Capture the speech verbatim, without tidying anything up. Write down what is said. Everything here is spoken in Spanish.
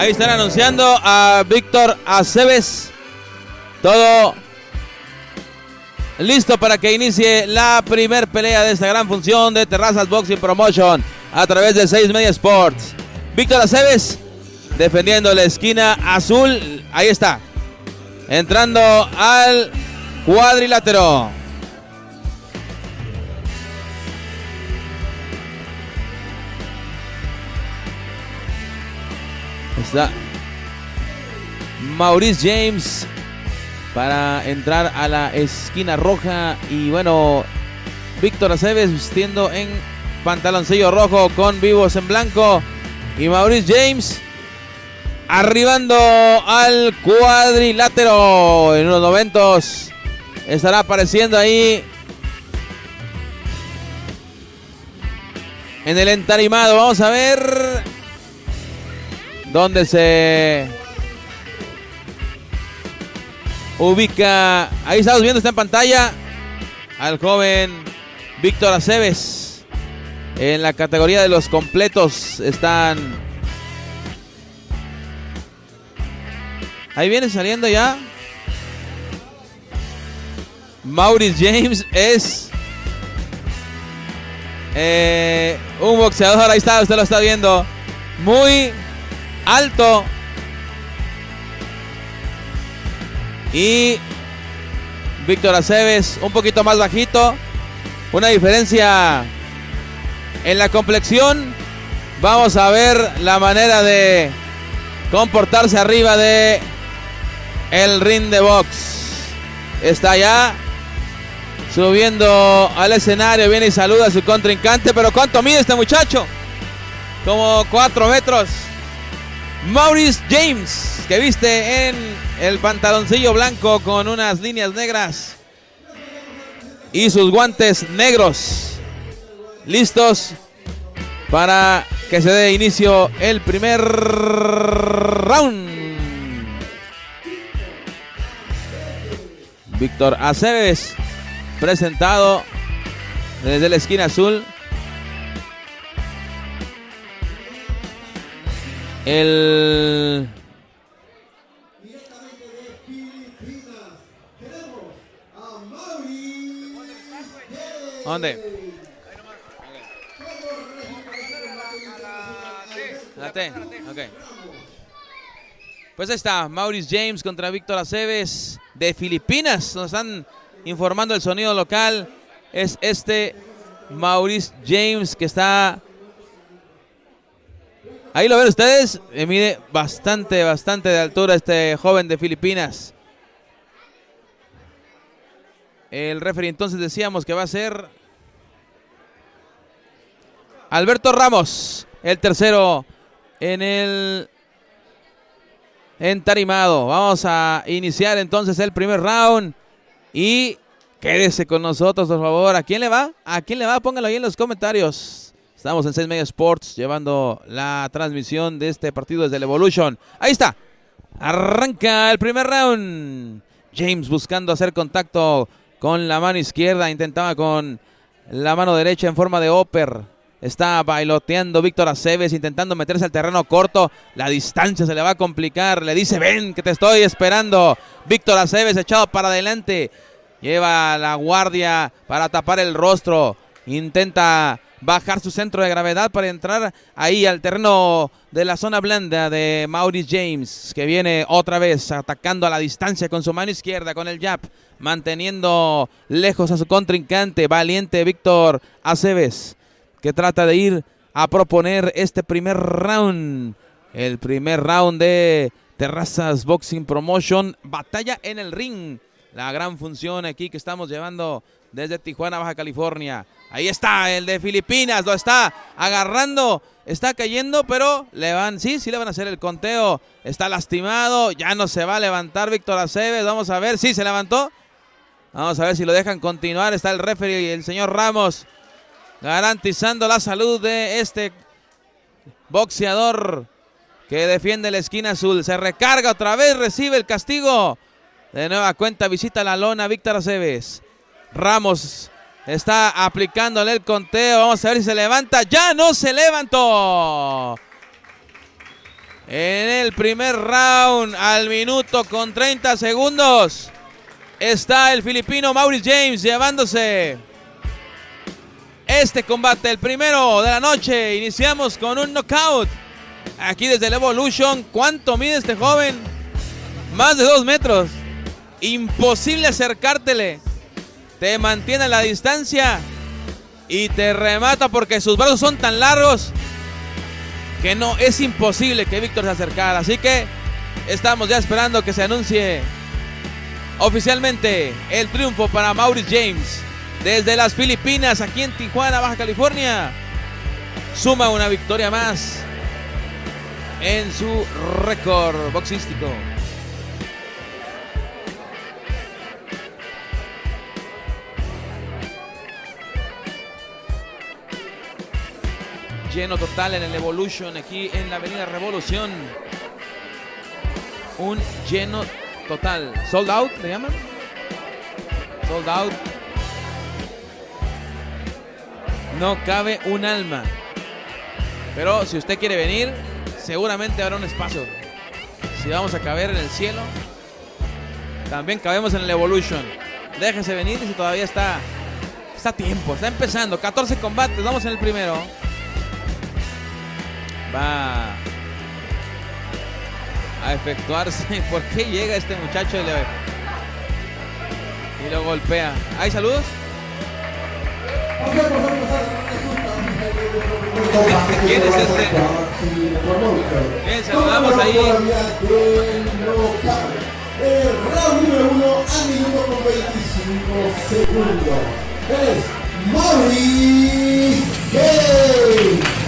Ahí están anunciando a Víctor Aceves. Todo listo para que inicie la primer pelea de esta gran función de Terrazas Boxing Promotion a través de seis Media Sports. Víctor Aceves defendiendo la esquina azul. Ahí está. Entrando al cuadrilátero. Está Maurice James para entrar a la esquina roja. Y bueno, Víctor Aceves vistiendo en pantaloncillo rojo con vivos en blanco. Y Maurice James arribando al cuadrilátero. En unos momentos estará apareciendo ahí en el entarimado. Vamos a ver dónde se ubica. Ahí estamos viendo, está en pantalla al joven Víctor Aceves. En la categoría de los completos están. Ahí viene saliendo ya Maurice James. Es eh, un boxeador. Ahí está, usted lo está viendo, muy alto. Y Víctor Aceves un poquito más bajito. Una diferencia en la complexión. Vamos a ver la manera de comportarse arriba de el ring de box. Está ya subiendo al escenario. Viene y saluda a su contrincante. Pero ¿cuánto mide este muchacho? Como cuatro metros. Maurice James, que viste en el pantaloncillo blanco con unas líneas negras y sus guantes negros, listos para que se dé inicio el primer round. Víctor Aceves presentado desde la esquina azul. El ¿dónde? La T. Ok. Pues ahí está Maurice James contra Víctor Aceves de Filipinas. Nos están informando el sonido local. Es este Maurice James que está. Ahí lo ven ustedes, eh, mide bastante, bastante de altura este joven de Filipinas. El referee entonces decíamos que va a ser Alberto Ramos, el tercero en el entarimado. Vamos a iniciar entonces el primer round y quédese con nosotros, por favor. ¿A quién le va? ¿A quién le va? Pónganlo ahí en los comentarios. Estamos en seis Media Sports llevando la transmisión de este partido desde el Evolution. Ahí está. Arranca el primer round. James buscando hacer contacto con la mano izquierda. Intentaba con la mano derecha en forma de upper. Está bailoteando Víctor Aceves, intentando meterse al terreno corto. La distancia se le va a complicar. Le dice, ven que te estoy esperando. Víctor Aceves echado para adelante. Lleva la guardia para tapar el rostro. Intenta bajar su centro de gravedad para entrar ahí al terreno de la zona blanda de Maurice James, que viene otra vez atacando a la distancia con su mano izquierda, con el jab, manteniendo lejos a su contrincante. Valiente Víctor Aceves, que trata de ir a proponer este primer round. El primer round de Terrazas Boxing Promotion. Batalla en el ring. La gran función aquí que estamos llevando desde Tijuana, Baja California. Ahí está el de Filipinas, lo está agarrando, está cayendo, pero le van, sí, sí le van a hacer el conteo. Está lastimado, ya no se va a levantar Víctor Aceves. Vamos a ver, sí se levantó. Vamos a ver si lo dejan continuar. Está el referee y el señor Ramos garantizando la salud de este boxeador que defiende la esquina azul. Se recarga otra vez, recibe el castigo. De nueva cuenta visita la lona Víctor Aceves. Ramos está aplicándole el conteo. Vamos a ver si se levanta. ¡Ya no se levantó! En el primer round, al minuto con treinta segundos, está el filipino Maurice James llevándose este combate, el primero de la noche. Iniciamos con un knockout aquí desde el Evolution. ¿Cuánto mide este joven? Más de dos metros. Imposible acercártele. Te mantiene a la distancia y te remata porque sus brazos son tan largos que no, es imposible que Víctor se acercara. Así que estamos ya esperando que se anuncie oficialmente el triunfo para Maurice James desde las Filipinas, aquí en Tijuana, Baja California. Suma una victoria más en su récord boxístico. Lleno total en el Evolution, aquí en la avenida Revolución. Un lleno total. Sold out, ¿le llaman? Sold out. No cabe un alma. Pero si usted quiere venir, seguramente habrá un espacio. Si vamos a caber en el cielo, también cabemos en el Evolution. Déjese venir y si todavía está, está a tiempo, está empezando. catorce combates, vamos en el primero. Va a efectuarse. ¿Por qué llega este muchacho y, le... y lo golpea? ¿Hay saludos? ¿Quién es este? Bien, saludamos ahí. El round número uno a minuto con veinticinco segundos. Es Maurice James.